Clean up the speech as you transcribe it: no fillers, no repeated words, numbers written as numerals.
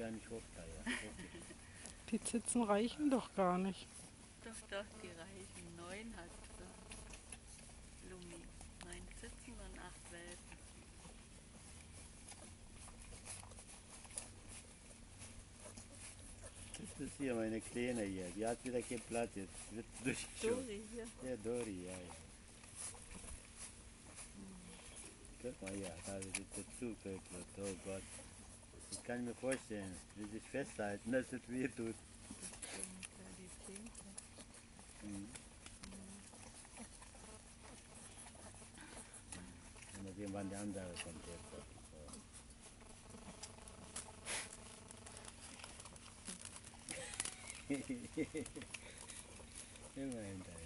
gar nicht hoch da, ja. Okay. Die Zitzen reichen doch gar nicht. Doch, doch, die reichen. 9 hat Lumi. 9 Zitzen und 8 Welpen. Das ist hier meine Kleine hier. Die hat wieder keinen Platz. Jetzt wird durchgeschossen. Dori hier. Ja, Dori, ja. Guck mal, ja, da wird der Zug weggeht. Oh Gott. Ich kann mir vorstellen, wie sich festhalten, dass es weh tut. Stimmt, ja, die Flinke. Mhm. Mal sehen, wann der andere kommt jetzt. Immer hinterher.